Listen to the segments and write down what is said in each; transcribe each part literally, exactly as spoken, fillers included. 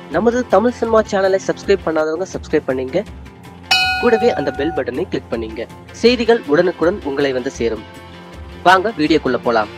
நமது தமிழ் சினிமா சேனலை சப்ஸ்கிரைப் பண்ணாதவங்க சப்ஸ்கிரைப் பண்ணீங்க, கூடவே அந்த பெல் பட்டனை கிளிக் பண்ணீங்க. செய்திகள் உடனுக்குடன் உங்களை வந்து சேரும். வாங்க வீடியோக்குள்ள போலாம்.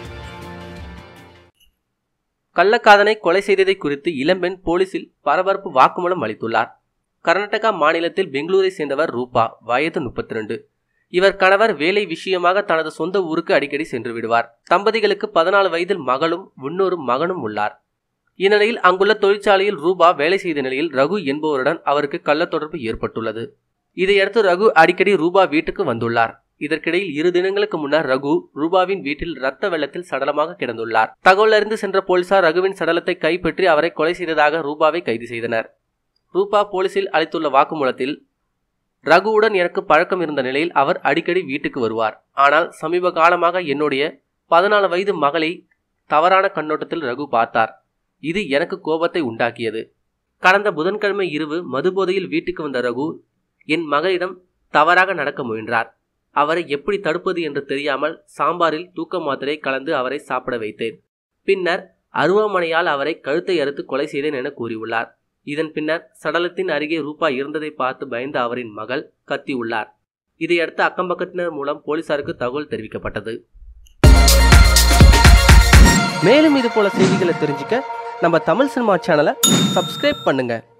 கள்ளக்காதனை கொலை செய்ததை குறித்து இளம்பெண் போலீசில் பரபரப்பு வாக்குமூலம் அளித்துள்ளார். கர்நாடகா மாநிலத்தில் பெங்களூரை சேர்ந்தவர் ரூபா, வயது முப்பத்தி ரெண்டு. இவர் கணவர் வேலை விஷயமாக தனது சொந்த ஊருக்கு அடிக்கடி சென்று விடுவார். தம்பதிகளுக்கு பதினாலு வயதில் மகளும் இன்னொரு மகனும் உள்ளார். இந்நிலையில் அங்குள்ள தொழிற்சாலையில் ரூபா வேலை செய்த நிலையில் ரகு என்பவருடன் அவருக்கு கள்ள தொடர்பு ஏற்பட்டுள்ளது. இதையடுத்து ரகு அடிக்கடி ரூபா வீட்டுக்கு வந்துள்ளார். இதற்கிடையில் இரு தினங்களுக்கு முன்னர் ரகு ரூபாவின் வீட்டில் ரத்த வெள்ளத்தில் சடலமாக கிடந்துள்ளார். தகவல் அறிந்து சென்ற போலீசார் ரகுவின் சடலத்தை கைப்பற்றி அவரை கொலை செய்ததாக ரூபாவை கைது செய்தனர். ரூபா போலீசில் அளித்துள்ள வாக்குமூலத்தில், ரகுவுடன் எனக்கு பழக்கம் இருந்த நிலையில் அவர் அடிக்கடி வீட்டுக்கு வருவார். ஆனால் சமீப காலமாக என்னுடைய பதினாலு வயது மகளை தவறான கண்ணோட்டத்தில் ரகு பார்த்தார். இது எனக்கு கோபத்தை உண்டாக்கியது. கடந்த புதன்கிழமை இரவு மதுபோதையில் வீட்டுக்கு வந்த ரகு என் மகளிடம் தவறாக நடக்க முயன்றார். அவரை எப்படி தடுப்பது என்று தெரியாமல் சாம்பாரில் தூக்க மாத்திரை கலந்து அவரை சாப்பிட வைத்தேன். பின்னர் அருவாமனையால் அவரை கழுத்தை அறுத்து கொலை செய்தேன் என கூறியுள்ளார். இதன் பின்னர் சடலத்தின் அருகே ரூபா இருந்ததை பார்த்து பயந்த அவரின் மகள் கத்தியுள்ளார். இதையடுத்து அக்கம்பக்கத்தினர் மூலம் போலீசாருக்கு தகவல் தெரிவிக்கப்பட்டது. மேலும் இது போல செய்திகளை தெரிஞ்சுக்க நம்ம தமிழ் சினிமா சேனலை சப்ஸ்கிரைப் பண்ணுங்க.